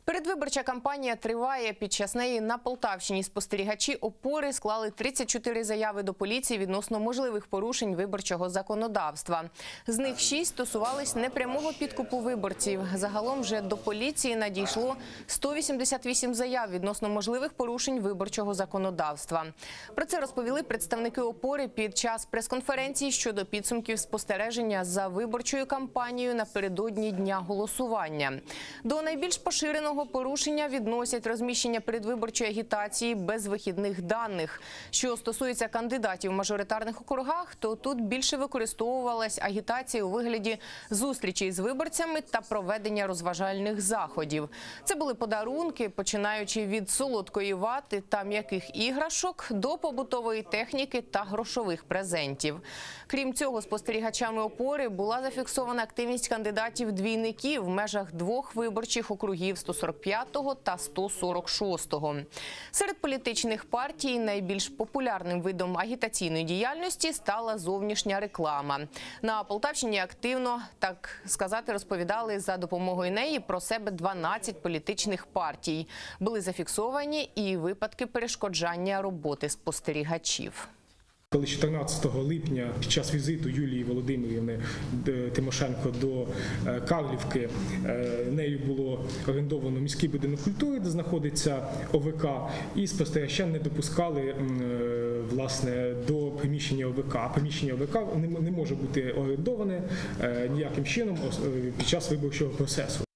Передвиборча кампанія триває. Під час неї на Полтавщині спостерігачі «Опори» склали 34 заяви до поліції відносно можливих порушень виборчого законодавства. З них 6 стосувались непрямого підкупу виборців. Загалом вже до поліції надійшло 188 заяв відносно можливих порушень виборчого законодавства. Про це розповіли представники «Опори» під час прес-конференції щодо підсумків спостереження за виборчою кампанією напередодні дня голосування. До найбільш поширеного порушення відносять розміщення передвиборчої агітації без вихідних даних. Що стосується кандидатів в мажоритарних округах, то тут більше використовувалась агітація у вигляді зустрічей з виборцями та проведення розважальних заходів. Це були подарунки, починаючи від солодкої вати та м'яких іграшок до побутової техніки та грошових презентів. Крім цього, спостерігачами «Опори» була зафіксована активність кандидатів-двійників в межах двох виборчих округів 145-го та 146-го. Серед політичних партій найбільш популярним видом агітаційної діяльності стала зовнішня реклама. На Полтавщині активно, так сказати, розповідали за допомогою неї про себе 12 політичних партій. Були зафіксовані і випадки перешкоджання роботи спостерігачів. Коли 14 липня під час візиту Юлії Володимирівни Тимошенко до Карлівки нею було орендовано міський будинок культури, де знаходиться ОВК, і спостерігача не допускали власне до приміщення ОВК. Приміщення ОВК не може бути орендоване ніяким чином під час виборчого процесу.